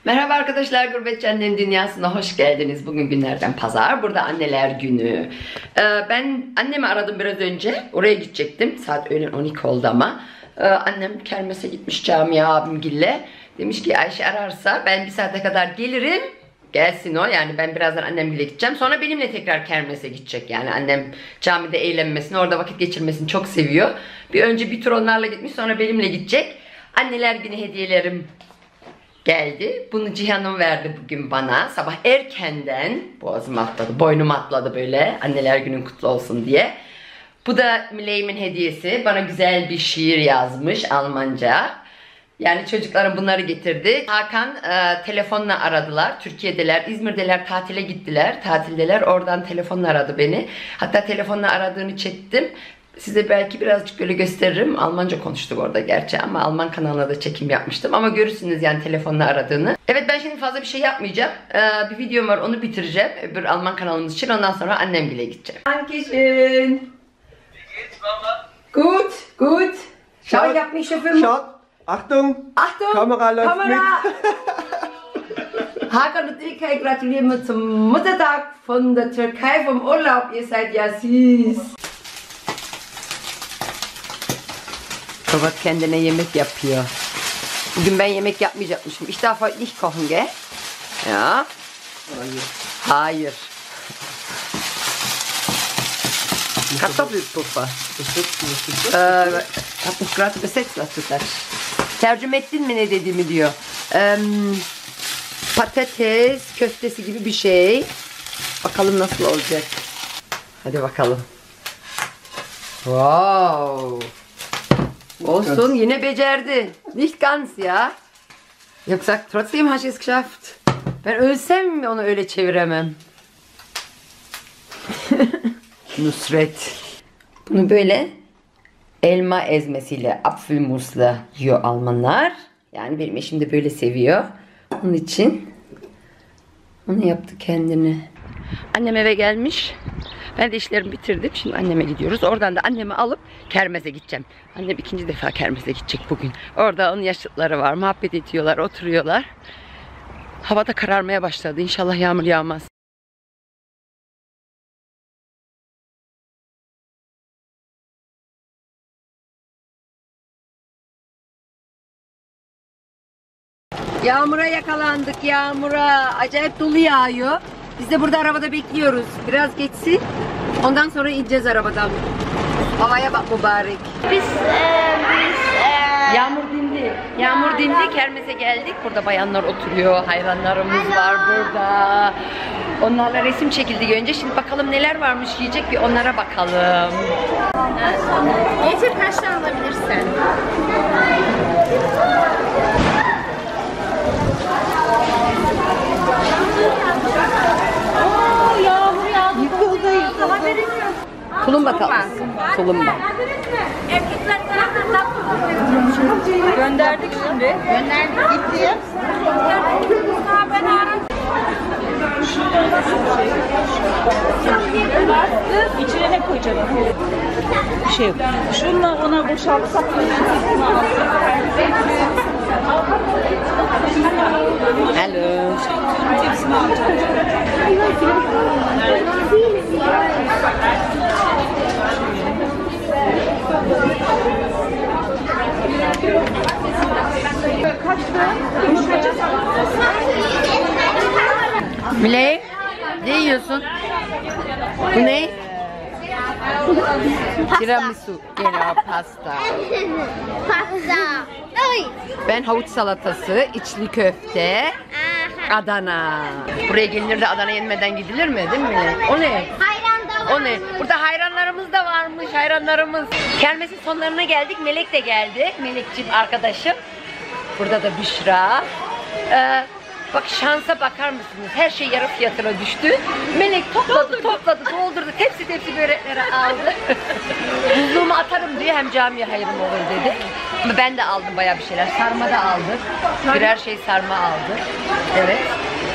Merhaba arkadaşlar, Gurbetçi Annenin Dünyası'na hoş geldiniz. Bugün günlerden pazar, burada anneler günü. Ben annemi aradım biraz önce, oraya gidecektim. Saat öğlen 12 oldu ama. Annem kermese gitmiş camiye abimgille. Demiş ki Ayşe ararsa ben bir saate kadar gelirim. Gelsin o, yani ben birazdan annemgille gideceğim. Sonra benimle tekrar kermese gidecek. Yani annem camide eğlenmesini, orada vakit geçirmesini çok seviyor. Önce bir tur onlarla gitmiş, sonra benimle gidecek. Anneler günü hediyelerim geldi. Bunu Cihan'ım verdi bugün bana. Sabah erkenden boğazım atladı, boynum atladı böyle. Anneler günün kutlu olsun diye. Bu da Miley'min hediyesi. Bana güzel bir şiir yazmış Almanca. Yani çocuklarım bunları getirdi. Hakan telefonla aradılar. Türkiye'deler, İzmir'deler, tatile gittiler. Tatildeler. Oradan telefonla aradı beni. Hatta telefonla aradığını çektim. Size belki birazcık böyle gösteririm. Almanca konuştuk orada gerçi ama Alman kanalına da çekim yapmıştım. Ama görürsünüz yani telefonla aradığını. Evet, ben şimdi fazla bir şey yapmayacağım. Bir videom var, onu bitireceğim. Öbür Alman kanalımız için. Ondan sonra annemgile gideceğim. Dankeschön. Gut, gut. Schau, ich hab mich schon für... Schaut, Achtung, Achtung, Kamera läuft Kamera. mit. Hakan und Ilkay gratulieren mir zum Muttertag von der Türkei vom Urlaub. Ihr seid ja süß. Baba kendine yemek yapıyor. Bugün ben yemek yapmayacakmışım. Ich darf heute nicht kochen, gell? Ja. Hayır. Kartoffelpuffer. Hab mich gerade übersetzt, was du sagst. Tercüme ettin mi ne dediğimi diyor. Patates köftesi gibi bir şey. Bakalım nasıl olacak. Hadi bakalım. Wow. Olsun, yine becerdi. Nicht ganz ya. Yoksa trotzdem hast du es geschafft. Ben ölsem mi onu öyle çeviremem. Nusret. Bunu böyle elma ezmesiyle, apfelmusla yiyor Almanlar. Yani benim eşim de böyle seviyor. Onun için onu yaptı kendine. Annem eve gelmiş. Ben de işlerimi bitirdim. Şimdi anneme gidiyoruz. Oradan da annemi alıp kermese gideceğim. Annem ikinci defa kermese gidecek bugün. Orada onun yaşlıları var. Muhabbet ediyorlar, oturuyorlar. Hava da kararmaya başladı. İnşallah yağmur yağmaz. Yağmura yakalandık, yağmura. Acayip dolu yağıyor. Biz de burada arabada bekliyoruz. Biraz geçsin. Ondan sonra ineceğiz arabadan. Havaya bak mübarek. Yağmur dindi. Yağmur dindi. Kermese geldik. Burada bayanlar oturuyor. Hayranlarımız var burada. Onlarla resim çekildi önce. Şimdi bakalım neler varmış yiyecek, bir onlara bakalım. Getir, kaç tane alabilirsin? Tulumba tatlısı. Tulumba. Gönderdik şimdi. Gönderdik, gitti. İçine ne koyacağım? Bir şey yok. Şunla ona boşaltsak. Hello. Miley, ne yiyorsun? Bu ne? Tiramisu. Gene pasta. Pasta. Oy. Ben havuç salatası, içli köfte, Adana. Buraya gelinir de Adana yenmeden gidilir mi, değil mi? O ne? Hayran da var. O ne? Burada hayranlarımız da varmış, hayranlarımız. Kermesin sonlarına geldik. Melek de geldi. Melekciğim arkadaşım. Burada da Büşra. Bak şansa bakar mısınız? Her şey yarı fiyatına düştü. Melek topladı, doldurdu. Tepsi börekleri aldı. Buzluğumu atarım diye, hem camiye hayırım olur dedi. Ama ben de aldım bayağı bir şeyler. Sarma da aldık. Birer şey sarma aldık. Evet.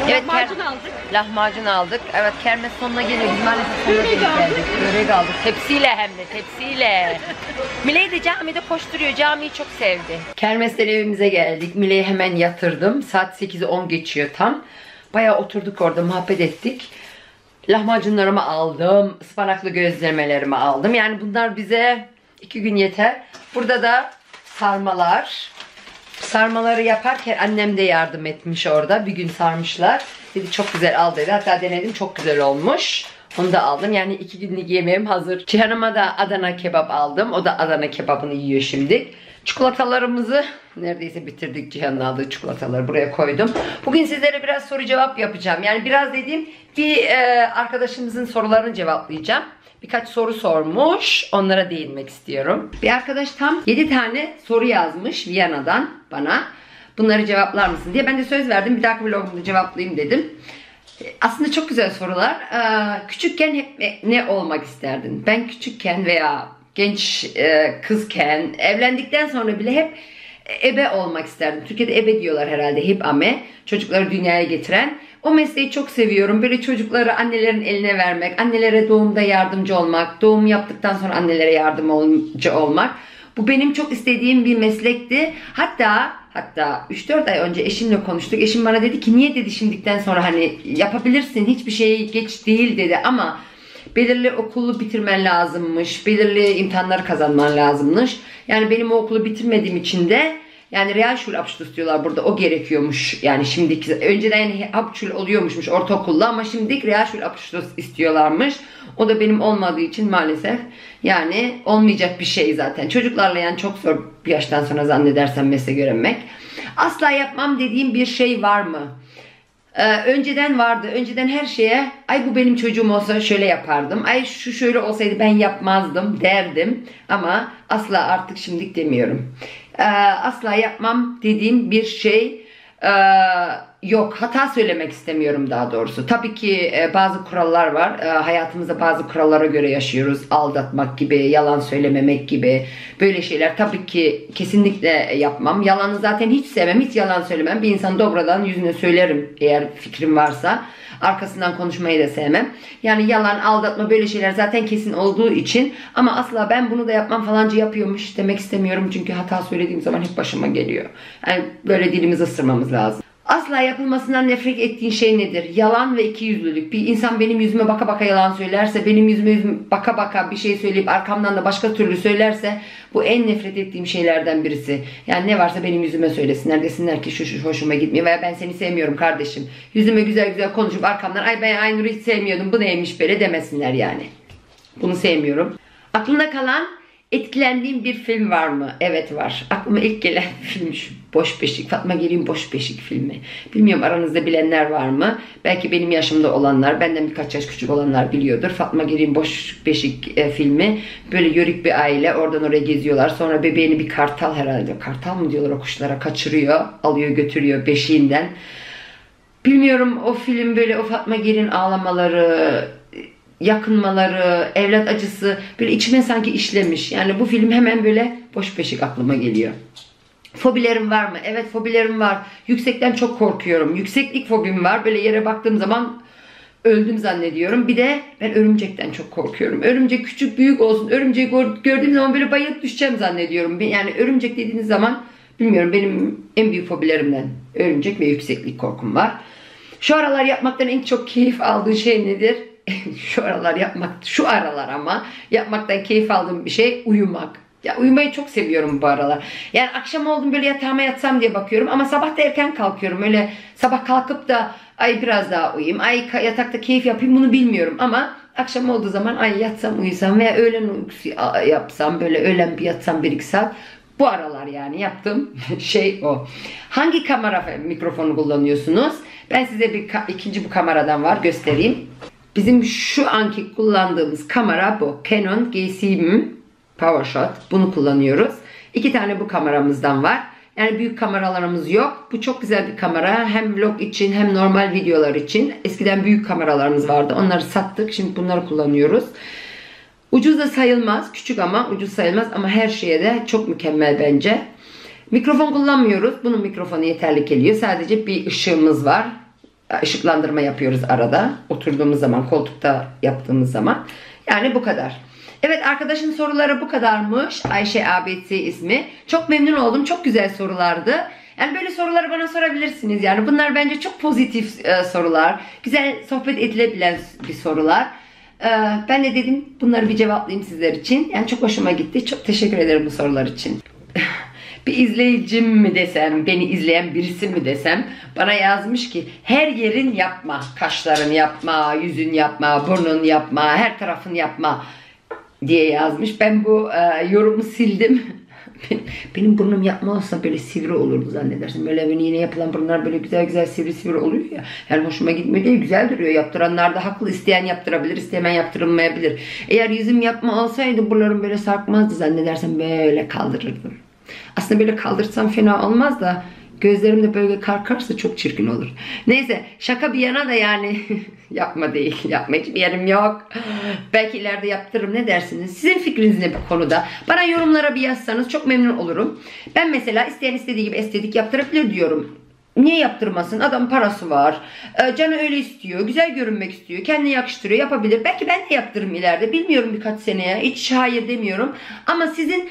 Evet, Lahmacun aldık. Lahmacun aldık. Evet, kermes sonuna geliyor. Biz maalesef sonuna geldik. Börek aldık. Tepsiyle hem de tepsiyle. Miley de camide koşturuyor. Camiyi çok sevdi. Kermesten evimize geldik. Miley'i hemen yatırdım. Saat 8'i 10 geçiyor tam. Bayağı oturduk orada, muhabbet ettik. Lahmacunlarımı aldım. Ispanaklı gözlemelerimi aldım. Yani bunlar bize 2 gün yeter. Burada da sarmalar. Sarmaları yaparken annem de yardım etmiş orada. Bir gün sarmışlar. Dedi çok güzel al dedi. Hatta denedim, çok güzel olmuş. Onu da aldım. Yani 2 günlük yemeğim hazır. Cihan'ıma da Adana kebap aldım. O da Adana kebabını yiyor şimdi. Çikolatalarımızı neredeyse bitirdik. Cihan'ın aldığı çikolataları buraya koydum. Bugün sizlere biraz soru cevap yapacağım. Yani biraz dediğim bir arkadaşımızın sorularını cevaplayacağım. Birkaç soru sormuş. Onlara değinmek istiyorum. Bir arkadaş tam 7 tane soru yazmış Viyana'dan bana. Bunları cevaplar mısın diye. Ben de söz verdim. Bir dahaki vlogumda cevaplayayım dedim. Aslında çok güzel sorular. Küçükken hep ne olmak isterdin? Ben küçükken veya genç kızken, evlendikten sonra bile hep ebe olmak isterdim. Türkiye'de ebe diyorlar herhalde. Hep ame. Çocukları dünyaya getiren. O mesleği çok seviyorum. Böyle çocukları annelerin eline vermek, annelere doğumda yardımcı olmak, doğum yaptıktan sonra annelere yardımcı olmak. Bu benim çok istediğim bir meslekti. Hatta 3-4 ay önce eşimle konuştuk. Eşim bana dedi ki niye dedi şimdiden sonra hani yapabilirsin, hiçbir şey geç değil dedi ama belirli okulu bitirmen lazımmış, belirli imtihanları kazanman lazımmış. Yani benim o okulu bitirmediğim için de yani Realschulabschluss diyorlar burada, o gerekiyormuş. Yani şimdiki, önceden yani Hauptschul oluyormuşmuş ortaokulda ama şimdi Realschulabschluss istiyorlarmış. O da benim olmadığı için maalesef yani olmayacak bir şey zaten. Çocuklarla yani çok zor bir yaştan sonra zannedersem meslek öğrenmek. Asla yapmam dediğim bir şey var mı? Önceden vardı. Önceden her şeye ay bu benim çocuğum olsa şöyle yapardım. Ay şu şöyle olsaydı ben yapmazdım derdim. Ama asla artık şimdilik demiyorum. Asla yapmam dediğim bir şey yok. Hata söylemek istemiyorum daha doğrusu. Tabii ki bazı kurallar var. Hayatımızda bazı kurallara göre yaşıyoruz. Aldatmak gibi, yalan söylememek gibi böyle şeyler. Tabii ki kesinlikle yapmam. Yalanı zaten hiç sevmem. Hiç yalan söylemem. Bir insan dobradan yüzüne söylerim eğer fikrim varsa. Arkasından konuşmayı da sevmem. Yani yalan, aldatma böyle şeyler zaten kesin olduğu için. Ama asla ben bunu da yapmam falanca yapıyormuş demek istemiyorum. Çünkü hata söylediğim zaman hep başıma geliyor. Yani böyle dilimizi ısırmamız lazım. Asla yapılmasından nefret ettiğin şey nedir? Yalan ve ikiyüzlülük. Bir insan benim yüzüme baka baka yalan söylerse, benim yüzüme baka baka bir şey söyleyip arkamdan da başka türlü söylerse bu en nefret ettiğim şeylerden birisi. Yani ne varsa benim yüzüme söylesinler, desinler ki şu hoşuma gitmiyor veya ben seni sevmiyorum kardeşim. Yüzüme güzel güzel konuşup arkamdan ay ben Aynur'u hiç sevmiyordum, bu neymiş böyle demesinler yani. Bunu sevmiyorum. Aklında kalan etkilendiğim bir film var mı? Evet var. Aklıma ilk gelen film şu Boş Beşik. Fatma Giri'nin Boş Beşik filmi. Bilmiyorum aranızda bilenler var mı? Belki benim yaşımda olanlar, benden birkaç yaş küçük olanlar biliyordur. Fatma Giri'nin Boş Beşik filmi. Böyle yörük bir aile. Oradan oraya geziyorlar. Sonra bebeğini bir kartal herhalde. Kartal mı diyorlar o kuşlara? Kaçırıyor. Alıyor götürüyor beşiğinden. Bilmiyorum o film böyle o Fatma Giri'nin ağlamaları, yakınmaları, evlat acısı böyle içime sanki işlemiş. Yani bu film hemen böyle Boş Beşik aklıma geliyor. Fobilerim var mı? Evet fobilerim var. Yüksekten çok korkuyorum. Yükseklik fobim var. Böyle yere baktığım zaman öldüm zannediyorum. Bir de ben örümcekten çok korkuyorum. Örümcek küçük büyük olsun. Örümceği gördüğüm zaman böyle bayılıp düşeceğim zannediyorum. Yani örümcek dediğiniz zaman bilmiyorum benim en büyük fobilerimden örümcek ve yükseklik korkum var. Şu aralar yapmaktan en çok keyif aldığın şey nedir? Şu aralar ama yapmaktan keyif aldığım bir şey uyumak. Ya uyumayı çok seviyorum bu aralar. Yani akşam oldum böyle yatağıma yatsam diye bakıyorum ama sabah da erken kalkıyorum. Öyle sabah kalkıp da ay biraz daha uyuyayım, ay yatakta keyif yapayım bunu bilmiyorum ama akşam olduğu zaman ay yatsam uyusam veya öğlen uykusu yapsam böyle öğlen bir yatsam 1-2 saat. Bu aralar yani yaptığım şey o. Hangi kamera mikrofonu kullanıyorsunuz? Ben size ikinci bu kameradan var göstereyim. Bizim şu anki kullandığımız kamera bu. Canon G7 PowerShot. Bunu kullanıyoruz. 2 tane bu kameramızdan var. Yani büyük kameralarımız yok. Bu çok güzel bir kamera. Hem vlog için hem normal videolar için. Eskiden büyük kameralarımız vardı. Onları sattık. Şimdi bunları kullanıyoruz. Ucuz da sayılmaz. Küçük ama ucuz sayılmaz. Ama her şeye de çok mükemmel bence. Mikrofon kullanmıyoruz. Bunun mikrofonu yeterli geliyor. Sadece bir ışığımız var. ışıklandırma yapıyoruz arada. Oturduğumuz zaman, koltukta yaptığımız zaman. Yani bu kadar. Evet, arkadaşın soruları bu kadarmış. Ayşe ABC ismi. Çok memnun oldum. Çok güzel sorulardı. Yani böyle soruları bana sorabilirsiniz. Yani bunlar bence çok pozitif sorular. Güzel sohbet edilebilen bir sorular. Ben de dedim bunları bir cevaplayayım sizler için. Yani çok hoşuma gitti. Çok teşekkür ederim bu sorular için. Bir izleyicim mi desem, beni izleyen birisi mi desem, bana yazmış ki her yerin yapma. Kaşların yapma, yüzün yapma, burnun yapma, her tarafın yapma diye yazmış. Ben bu yorumu sildim. Benim burnum yapma olsa böyle sivri olurdu zannedersin. Böyle yeni yapılan burunlar böyle güzel güzel sivri sivri oluyor ya. Yani hoşuma gitmiyor değil, güzel duruyor. Yaptıranlar da haklı. İsteyen yaptırabilir, istemeyen yaptırılmayabilir. Eğer yüzüm yapma olsaydı buralarım böyle sarkmazdı zannedersem, böyle kaldırırdım. Aslında böyle kaldırsam fena olmaz da gözlerim de böyle karkarsa çok çirkin olur. Neyse, şaka bir yana da yani yapma değil. Yapma, hiçbir yerim yok. Belki ileride yaptırırım, ne dersiniz? Sizin fikriniz ne bu konuda? Bana yorumlara bir yazsanız çok memnun olurum. Ben mesela isteyen istediği gibi estetik yaptırabilir diyorum. Niye yaptırmasın? Adam parası var. Canı öyle istiyor. Güzel görünmek istiyor. Kendine yakıştırıyor. Yapabilir. Belki ben de yaptırırım ileride. Bilmiyorum, birkaç seneye. Hiç hayır demiyorum. Ama sizin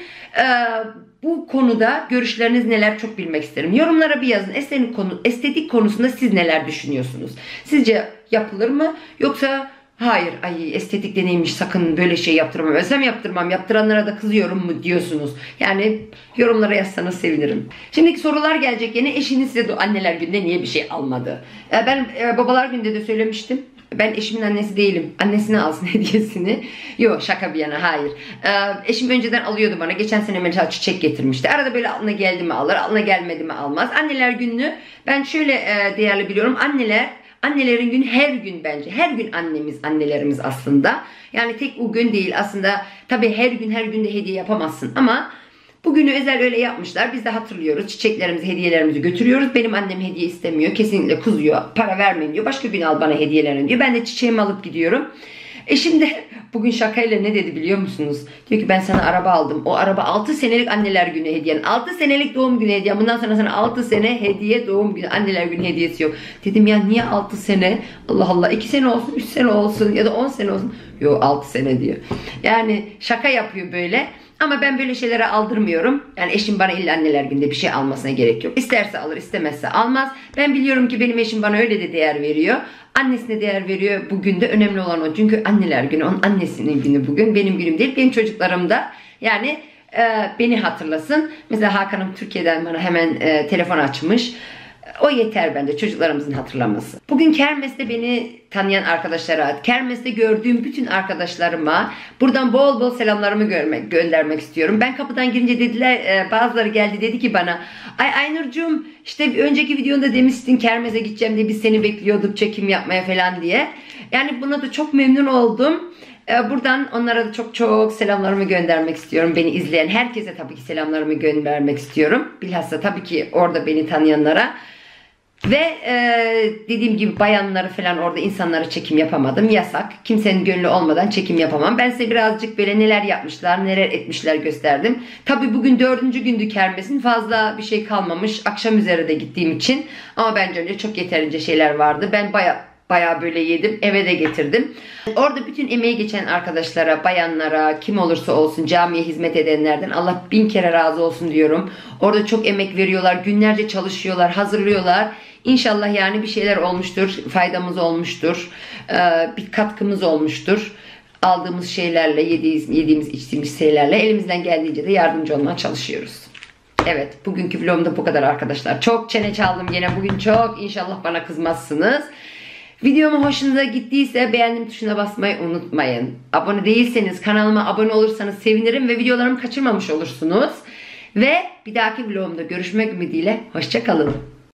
bu konuda görüşleriniz neler, çok bilmek isterim. Yorumlara bir yazın. Estetik konusunda siz neler düşünüyorsunuz? Sizce yapılır mı? Yoksa hayır, ay estetik deneymiş, sakın böyle şey yaptırmam. Özlem yaptırmam, yaptıranlara da kızıyorum mu diyorsunuz? Yani yorumlara yazsanız sevinirim. Şimdiki sorular gelecek yine. Eşiniz size de anneler gününde niye bir şey almadı? Ben babalar gününde de söylemiştim. Ben eşimin annesi değilim. Annesine alsın hediyesini. Yok, şaka bir yana, hayır. Eşim önceden alıyordu bana. Geçen sene mesela çiçek getirmişti. Arada böyle aklına geldi mi alır, aklına gelmedi mi almaz. Anneler gününü ben şöyle değerli biliyorum. Annelerin günü her gün bence. Her gün annelerimiz aslında. Yani tek o gün değil aslında. Tabii her gün de hediye yapamazsın ama bugünü özel öyle yapmışlar. Biz de hatırlıyoruz. Çiçeklerimizi, hediyelerimizi götürüyoruz. Benim annem hediye istemiyor. Kesinlikle kızıyor. Para vermeyin diyor. Başka gün al bana hediyelerini diyor. Ben de çiçeğimi alıp gidiyorum. Eşim de bugün şakayla ne dedi biliyor musunuz? Diyor ki ben sana araba aldım. O araba 6 senelik anneler günü hediyen. 6 senelik doğum günü hediyen. Bundan sonra sana 6 sene hediye, doğum günü, anneler günü hediyesi yok. Dedim ya niye 6 sene? Allah Allah, 2 sene olsun, 3 sene olsun ya da 10 sene olsun. Yok, 6 sene diyor. Yani şaka yapıyor böyle. Ama ben böyle şeylere aldırmıyorum. Yani eşim bana illa anneler günde bir şey almasına gerek yok. İsterse alır, istemezse almaz. Ben biliyorum ki benim eşim bana öyle de değer veriyor. Annesine değer veriyor. Bugün de önemli olan o. Çünkü anneler günü, onun annesinin günü bugün. Benim günüm değil. Benim çocuklarım da yani beni hatırlasın. Mesela Hakan'ım Türkiye'den bana hemen telefon açmış. O yeter bence, çocuklarımızın hatırlaması. Bugün kermeste beni tanıyan arkadaşlara, kermeste gördüğüm bütün arkadaşlarıma buradan bol bol selamlarımı göndermek istiyorum. Ben kapıdan girince dediler, bazıları geldi dedi ki bana, ay Aynurcuğum işte önceki videonda demiştin kermese gideceğim diye, biz seni bekliyorduk çekim yapmaya falan diye. Yani buna da çok memnun oldum. Buradan onlara da çok çok selamlarımı göndermek istiyorum. Beni izleyen herkese tabii ki selamlarımı göndermek istiyorum. Bilhassa tabii ki orada beni tanıyanlara. Ve dediğim gibi bayanları falan, orada insanlara çekim yapamadım. Yasak. Kimsenin gönlü olmadan çekim yapamam. Ben size birazcık böyle neler yapmışlar, neler etmişler gösterdim. Tabii bugün 4. gündü kermesin. Fazla bir şey kalmamış. Akşam üzere de gittiğim için. Ama bence önce çok yeterince şeyler vardı. Ben bayağı böyle yedim. Eve de getirdim. Orada bütün emeği geçen arkadaşlara, bayanlara, kim olursa olsun camiye hizmet edenlerden Allah 1000 kere razı olsun diyorum. Orada çok emek veriyorlar. Günlerce çalışıyorlar, hazırlıyorlar. İnşallah yani bir şeyler olmuştur. Faydamız olmuştur. Bir katkımız olmuştur. Aldığımız şeylerle, yediğimiz, içtiğimiz şeylerle elimizden geldiğince de yardımcı olmaya çalışıyoruz. Evet, bugünkü vlogum da bu kadar arkadaşlar. Çok çene çaldım yine bugün çok. İnşallah bana kızmazsınız. Videomu hoşunuza gittiyse beğendim tuşuna basmayı unutmayın. Abone değilseniz kanalıma abone olursanız sevinirim ve videolarımı kaçırmamış olursunuz. Ve bir dahaki vlogumda görüşmek ümidiyle hoşça kalın.